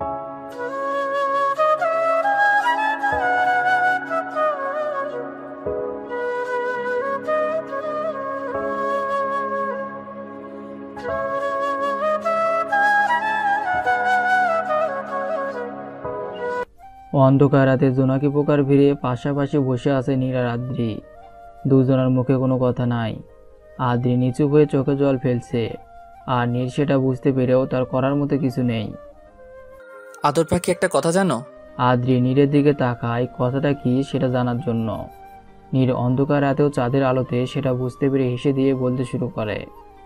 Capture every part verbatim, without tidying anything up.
অন্ধকার রাতে জোনাকি পোকার ভিড়ে পাশাপাশি বসে আছে নীর আর আদ্রি। দুজনের মুখে কোনো কথা নাই। আদ্রি নিচু হয়ে চোখে জল ফেলছে, আর নীর সেটা বুঝতে পেরেও তার করার মতো কিছু নেই। আদর পাখি, একটা কথা জানো? আদ্রি নীরের দিকে তাকায় কথাটা কি সেটা জানার জন্য। নীর অন্ধকার রাতেও চাঁদের আলোতে সেটা বুঝতে পেরে হেসে দিয়ে বলতে শুরু করে,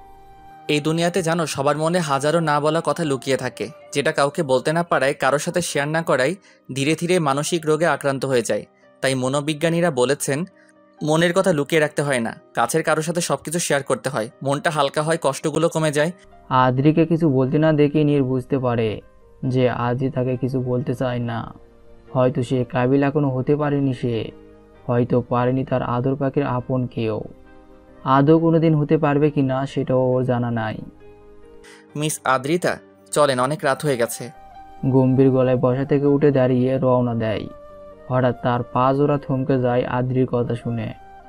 এই দুনিয়াতে জানো, সবার মনে হাজারো না বলা কথা লুকিয়ে থাকে, যেটা কাউকে বলতে না পারায়, কারোর সাথে শেয়ার না করায় ধীরে ধীরে মানসিক রোগে আক্রান্ত হয়ে যায়। তাই মনোবিজ্ঞানীরা বলেছেন, মনের কথা লুকিয়ে রাখতে হয় না, কাছের কারোর সাথে সবকিছু শেয়ার করতে হয়, মনটা হালকা হয়, কষ্টগুলো কমে যায়। আদ্রিকে কিছু বলতে না দেখে নীর বুঝতে পারে যে আদ্রি তাকে কিছু বলতে চায় না। হয়তো সে কাবিল এখনো হতে পারেনি, সে হয়তো পারেনি তার আদর পাখির আপন কেউ। আদৌ কোনোদিন হতে পারবে কিনা সেটাও ওর জানা নাই। মিস আদ্রিতা, চলেন, অনেক রাত হয়ে গেছে। গম্ভীর গলায় বসা থেকে উঠে দাঁড়িয়ে রওনা দেয়। হঠাৎ তার পা জোড়া থমকে যায় আদ্রির কথা শুনে।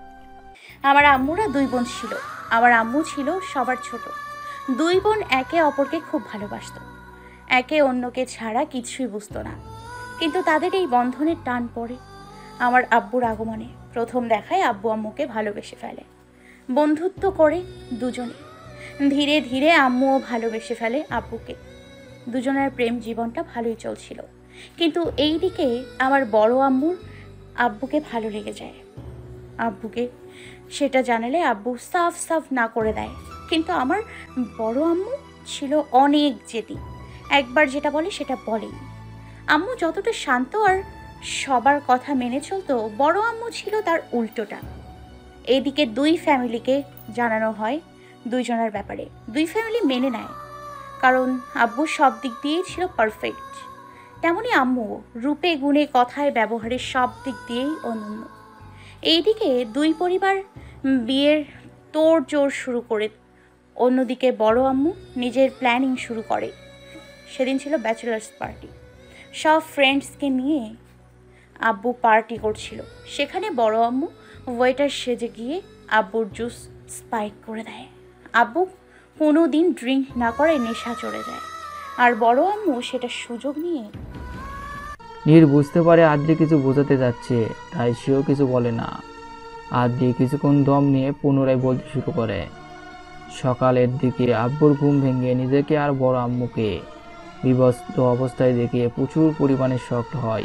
আমার আম্মুরা দুই বোন ছিল। আমার আম্মু ছিল সবার ছোট। দুই বোন একে অপরকে খুব ভালোবাসত, একে অন্যকে ছাড়া কিছুই বুঝতো না। কিন্তু তাদের এই বন্ধনের টান পড়ে আমার আব্বুর আগমনে। প্রথম দেখায় আব্বু আম্মুকে ভালোবেসে ফেলে, বন্ধুত্ব করে দুজনে। ধীরে ধীরে আম্মুও ভালোবেসে ফেলে আব্বুকে। দুজনের প্রেম জীবনটা ভালোই চলছিল। কিন্তু এই দিকে আমার বড় আম্মুর আব্বুকে ভালো লেগে যায়। আব্বুকে সেটা জানালে আব্বু সাফ সাফ না করে দেয়। কিন্তু আমার বড় আম্মু ছিল অনেক জেদি। একবার যেটা বলে সেটা বলেই। আম্মু যতটা শান্ত আর সবার কথা মেনে চলতো, বড় আম্মু ছিল তার উল্টোটা। এদিকে দুই ফ্যামিলিকে জানানো হয় দুইজনের ব্যাপারে। দুই ফ্যামিলি মেনে নেয়, কারণ আব্বু সব দিক দিয়েই ছিল পারফেক্ট। তেমনই আম্মু রূপে গুণে কথায় ব্যবহারে সব দিক দিয়েই অনন্য। এইদিকে দুই পরিবার বিয়ের তোড়জোড় শুরু করে। অন্যদিকে বড় আম্মু নিজের প্ল্যানিং শুরু করে। সেদিন ছিল ব্যাচেলার্স পার্টি। সব ফ্রেন্ডসকে নিয়ে আব্বু পার্টি করছিল। সেখানে বড় আম্মু ওয়েটার সেজে গিয়ে আব্বুর জুস স্পাইক করে দেয়। আব্বু কোনো দিন ড্রিঙ্ক না করে নেশা চড়ে যায়, আর বড় আম্মু সেটা সুযোগ নিয়ে। নীর বুঝতে পারে আদ্রি কিছু বোঝাতে যাচ্ছে, তাই সেও কিছু বলে না। আদ্রি কিছুক্ষণ দম নিয়ে পুনরায় বলতে শুরু করে। সকালের দিকে আব্বুর ঘুম ভেঙে নিজেকে আর বড় আম্মুকে বিভস্ত অবস্থায় দেখে প্রচুর পরিমাণে শক্ট হয়।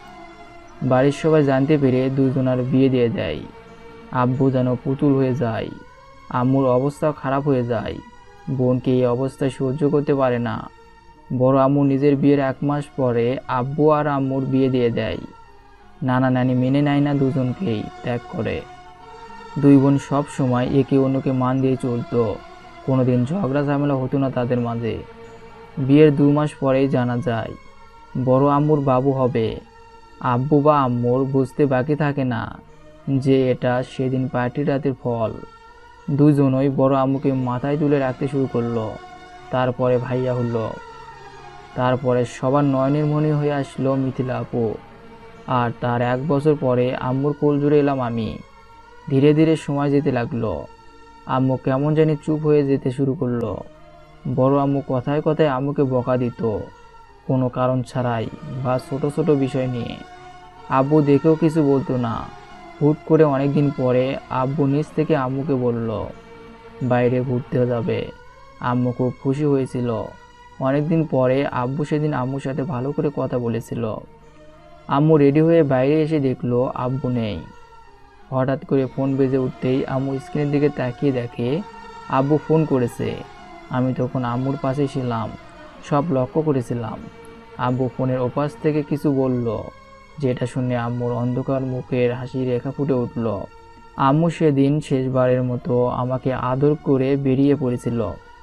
বাড়ির সবাই জানতে পেরে দুজনার বিয়ে দিয়ে দেয়। আব্বু যেন পুতুল হয়ে যায়। আম্মুর অবস্থা খারাপ হয়ে যায়। বোনকে এই অবস্থায় সহ্য করতে পারে না। বড় আম্মু নিজের বিয়ের এক মাস পরে আব্বু আর আম্মুর বিয়ে দিয়ে দেয়। নানা নানি মেনে নেয় না, দুজনকেই ত্যাগ করে। দুই বোন সব সময় একে অন্যকে মান দিয়ে চলতো। কোনোদিন ঝগড়া ঝামেলা হতো না তাদের মাঝে। বিয়ের দু মাস পরেই জানা যায় বড় আম্মুর বাবু হবে। আব্বু বা আম্মুর বুঝতে বাকি থাকে না যে এটা সেদিন পার্টির রাতের ফল। দুজনই বড় আম্মুকে মাথায় তুলে রাখতে শুরু করলো। তারপরে ভাইয়া হলো। তারপরে সবার নয়নের মনি হয়ে আসলো মিথিলা আপু। আর তার এক বছর পরে আম্মুর কোল জুড়ে এলাম আমি। ধীরে ধীরে সময় যেতে লাগলো। আম্মু কেমন জানি চুপ হয়ে যেতে শুরু করলো। বড় আম্মু কথায় কথায় আম্মুকে বকা দিত, কোনো কারণ ছাড়াই বা ছোট ছোট বিষয় নিয়ে। আব্বু দেখেও কিছু বলতো না। হুট করে অনেকদিন পরে আব্বু নিজ থেকে আম্মুকে বলল বাইরে ঘুরতে যাবে। আম্মু খুব খুশি হয়েছিল। অনেকদিন পরে আব্বু সেদিন আম্মুর সাথে ভালো করে কথা বলেছিল। আম্মু রেডি হয়ে বাইরে এসে দেখলো আব্বু নেই। হঠাৎ করে ফোন বেজে উঠতেই আম্মু স্ক্রিনের দিকে তাকিয়ে দেখে আব্বু ফোন করেছে। আমি তখন আম্মুর পাশে ছিলাম, সব লক্ষ্য করেছিলাম। আব্বু ফোনের ওপাশ থেকে কিছু বলল, যেটা শুনে আম্মুর অন্ধকার মুখের হাসি রেখা ফুটে উঠল। আম্মু সেদিন শেষবারের মতো আমাকে আদর করে বেরিয়ে পড়েছিল।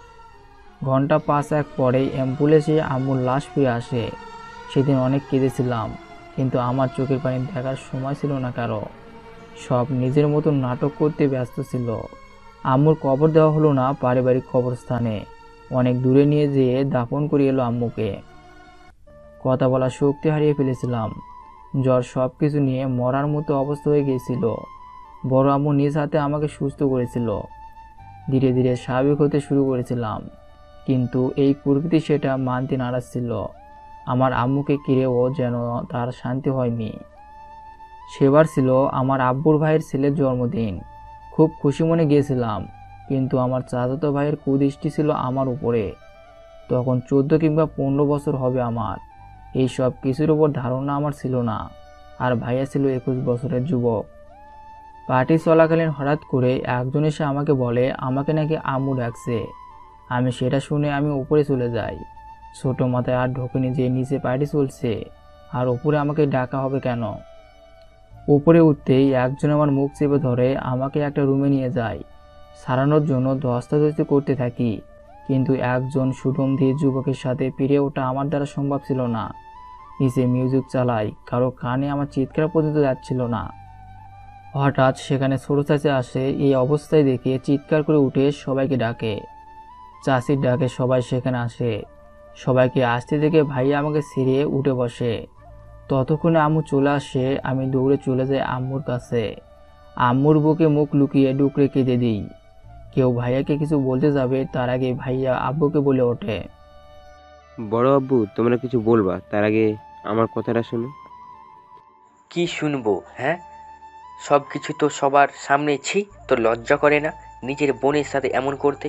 ঘন্টা পাঁচ এক পরে অ্যাম্বুলেন্সে আম্মুর লাশ পেয়ে আসে। সেদিন অনেক কেঁদেছিলাম, কিন্তু আমার চোখের পানি দেখার সময় ছিল না কারো। সব নিজের মতো নাটক করতে ব্যস্ত ছিল। আম্মুর কবর দেওয়া হলো না পারিবারিক কবরস্থানে, অনেক দূরে নিয়ে যেয়ে দাফন করে এলো আম্মুকে। কথা বলার শক্তি হারিয়ে ফেলেছিলাম। জ্বর সব কিছু নিয়ে মরার মতো অবস্থা হয়ে গিয়েছিল। বড় আম্মু নিজ হাতে আমাকে সুস্থ করেছিল। ধীরে ধীরে স্বাভাবিক হতে শুরু করেছিলাম, কিন্তু এই প্রকৃতি সেটা মানতে নারাজ ছিল। আমার আম্মুকে কিরেও যেন তার শান্তি হয়নি। সেবার ছিল আমার আব্বুর ভাইয়ের ছেলের জন্মদিন। খুব খুশি মনে গিয়েছিলাম, কিন্তু আমার চাচাতো ভাইয়ের কুদৃষ্টি ছিল আমার উপরে। তখন চোদ্দ কিংবা পনেরো বছর হবে আমার। এই সব কিছুর উপর ধারণা আমার ছিল না। আর ভাইয়া ছিল একুশ বছরের যুবক। পার্টি চলাকালীন হঠাৎ করে একজন এসে আমাকে বলে আমাকে নাকি আম্মু ডাকছে। আমি সেটা শুনে আমি উপরে চলে যাই। ছোট মাথায় আর ঢোকেনি যে নিচে পার্টি চলছে, আর উপরে আমাকে ডাকা হবে কেন। উপরে উঠতেই একজন আমার মুখ চেপে ধরে আমাকে একটা রুমে নিয়ে যায়। সারানোর জন্য ধস্তাধস্তি করতে থাকি, কিন্তু একজন সুগন্ধি যুবকের সাথে পেরে ওঠা আমার দ্বারা সম্ভব ছিল না। নিচে মিউজিক চালাই, কারো কানে আমার চিৎকার পর্যন্ত যাচ্ছিল না। হঠাৎ সেখানে ছোট চাচি আসে। এই অবস্থায় দেখে চিৎকার করে উঠে সবাইকে ডাকে। চাচির ডাকে সবাই সেখানে আসে। সবাইকে আসতে দেখে ভাইয়া আমাকে ছেড়ে উঠে বসে। ততক্ষণে আম্মু চলে আসে। আমি দৌড়ে চলে যাই আম্মুর কাছে। আম্মুর বুকে মুখ লুকিয়ে ডুকরে কেঁদে দিই। কেউ ভাইয়াকে কিছু বলতে যাবে তার আগে ভাইয়া আব্বুকে বলে ওঠে, বড় আব্বু, তোমরা কিছু বলবা তার আগে আমার কথাটা শোনো। কি শুনবো? হ্যাঁ, সব কিছু তো সবার সামনে ছি। তোর লজ্জা করে না নিজের বোনের সাথে এমন করতে?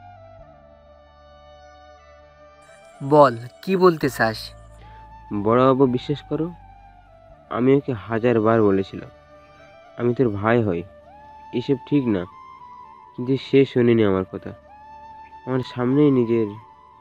বল, কি বলতে চাস? বড় আব্বু, বিশ্বাস করো, আমি ওকে হাজার বার বলেছিলাম আমি তোর ভাই হই, এসব ঠিক না, কিন্তু সে শোনেনি আমার কথা। আমার সামনেই নিজের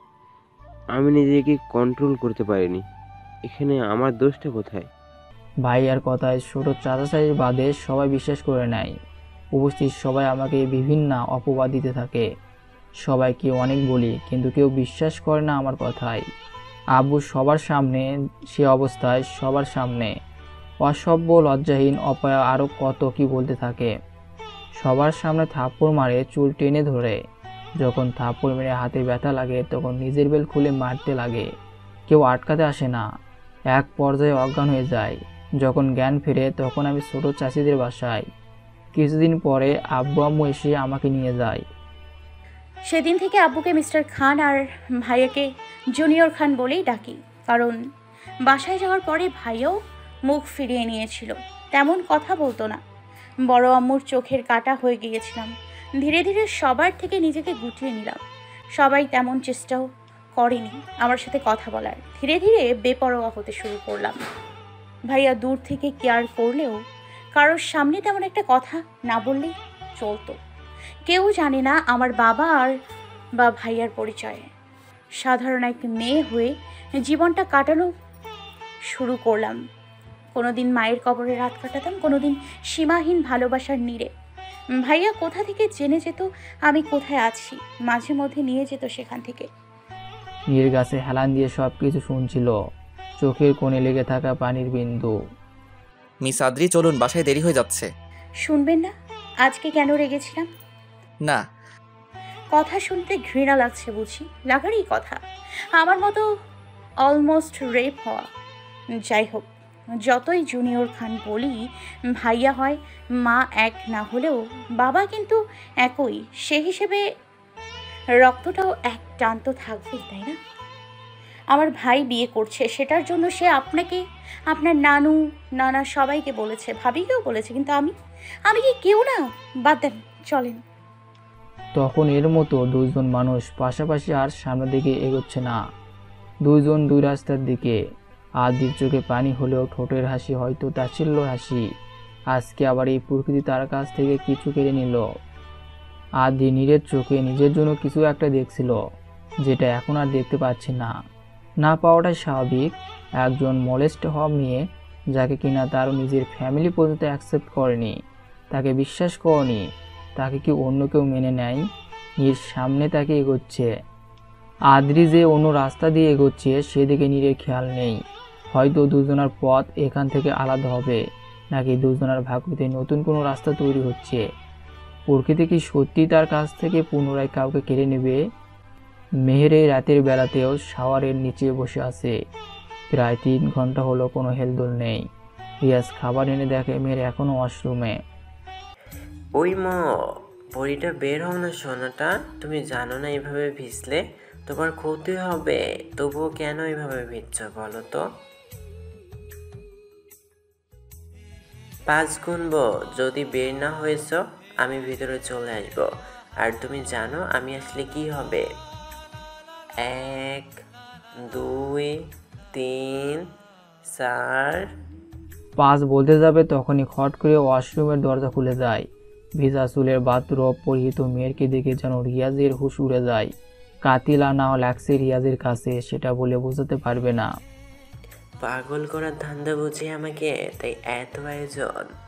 আমি নিজেকে কন্ট্রোল করতে পারিনি। এখানে আমার দোষটা কোথায়? ভাইয়ার কথায় ছোট চাচা চাচির বাদে সবাই বিশ্বাস করে নেয়। উপস্থিত সবাই আমাকে বিভিন্ন অপবাদ দিতে থাকে। সবাইকে অনেক বলি, কিন্তু কেউ বিশ্বাস করে না আমার কথায়। আব্বু সবার সামনে, সে অবস্থায় সবার সামনে অসভ্য, লজ্জাহীন, অপয়া, আরও কত কি বলতে থাকে। সবার সামনে থাপ্পড় মারে, চুল টেনে ধরে। যখন থাপ্পড় মেরে হাতে ব্যথা লাগে তখন নিজের বেল খুলে মারতে লাগে। কেউ আটকাতে আসে না। এক পর্যায়ে অজ্ঞান হয়ে যায়। যখন জ্ঞান ফিরে তখন আমি ছোট চাচিদের বাসায়। কিছুদিন পরে আব্বু আম্মু এসে আমাকে নিয়ে যায়। সেদিন থেকে আব্বুকে মিস্টার খান আর ভাইয়াকে জুনিয়র খান বলেই ডাকি, কারণ বাসায় যাওয়ার পরে ভাইয়াও মুখ ফিরিয়ে নিয়েছিল, তেমন কথা বলতো না। বড় আম্মুর চোখের কাটা হয়ে গিয়েছিলাম। ধীরে ধীরে সবার থেকে নিজেকে গুটিয়ে নিলাম। সবাই তেমন চেষ্টাও করেনি আমার সাথে কথা বলার। ধীরে ধীরে বেপরোয়া হতে শুরু করলাম। ভাইয়া দূর থেকে কেয়ার করলেও কারোর সামনে তেমন একটা কথা না বললেই চলতো। কেউ জানে না আমার বাবা আর বা ভাইয়ার পরিচয়। সাধারণ এক মেয়ে হয়ে জীবনটা কাটানো শুরু করলাম। কোনোদিন মায়ের কবরে রাত কাটাতাম, কোনোদিন সীমাহীন ভালোবাসার নীড়ে। ভাইয়া কোথা থেকে জেনে যেত আমি কোথায় আছি, মাঝে মধ্যে নিয়ে যেত সেখান থেকে। নীর গাছে হেলান দিয়ে সব কিছু শুনছিল, চোখের কোণে লেগে থাকা পানির বিন্দু। মিস আদ্রি, চলুন, বাসায় দেরি হয়ে যাচ্ছে। শুনবেন না আজকে কেন রেগেছিলাম? না। কথা শুনতে ঘৃণা লাগছে বুঝি? লাগারই কথা। আমার মতো অলমোস্ট রেপ হওয়া। যাই হোক, যতই জুনিয়র খান বলি, ভাইয়া হয় মা এক না হলেও বাবা কিন্তু একই। সে হিসেবে রক্তটাও এক টান তো থাকবেই, তাই না? আমার ভাই বিয়ে করছে, সেটার জন্য সে আপনাকে, আপনার নানু, নানা সবাইকে বলেছে, ভাবিকেও বলেছে, কিন্তু আমি আমি কি কেউ না? বাদ দেন, চলেন। তখন এর মতো দুইজন মানুষ পাশাপাশি আর সামনের দিকে এগোচ্ছে না। দুইজন দুই রাস্তার দিকে। আদির চোখে পানি হলেও ঠোঁটের হাসি হয়তো তাচ্ছিল্য হাসি। আজকে আবার এই প্রকৃতি তার কাছ থেকে কিছু কেড়ে নিল। আদি নীরের চোখে নিজের জন্য কিছু একটা দেখছিল, যেটা এখন আর দেখতে পাচ্ছি না। না পাওয়াটাই স্বাভাবিক। একজন মলেস্ট হওয়া মেয়ে, যাকে কিনা তার নিজের ফ্যামিলি পর্যন্ত অ্যাকসেপ্ট করেনি, তাকে বিশ্বাস করেনি, তাকে কি অন্য কেউ মেনে নেয়? নীর সামনে তাকে এগোচ্ছে। আদ্রি যে অন্য রাস্তা দিয়ে এগোচ্ছে সেদিকে নীরের খেয়াল নেই। হয়তো দুজনের পথ এখান থেকে আলাদা হবে, নাকি দুজনের ভাগ্যতে নতুন কোনো রাস্তা তৈরি হচ্ছে। প্রকৃতি কি সত্যি তার কাছ থেকে পুনরায় কাউকে কেড়ে নেবে? মেহের এই রাতের বেলাতেও শাওয়ারের নিচে বসে আছে। প্রায় তিন ঘন্টা হলো কোনো হেলদোল নেই। রিয়াজ খাবার এনে দেখে মেয়ের এখনো ওয়াশরুমে। ওই মা, বড়িটা বের হও না সোনাটা। তুমি জানো না এইভাবে ভিজলে তোমার ক্ষতি হবে, তবুও কেন এইভাবে ভিজছ বলো তো? পাঁচ গুনবো, যদি বের না হয়েছ আমি ভিতরে চলে আসবো। আর তুমি জানো আমি আসলে কি হবে? এক, দুই, তিন, চার। পাঁচ বলতে যাবে তখনই খট করে ওয়াশরুমের দরজা খুলে যায়। ভিজা চুলের বাথরোব পরিহিত মেয়েরকে দেখে যেন রিয়াজের হুঁশ উড়ে যায়। কাতিলা নাও লাগছে রিয়াজের কাছে, সেটা বলে বোঝাতে পারবে না। পাগল করার ধান্দা বুঝি আমাকে, তাই এত আয়োজন।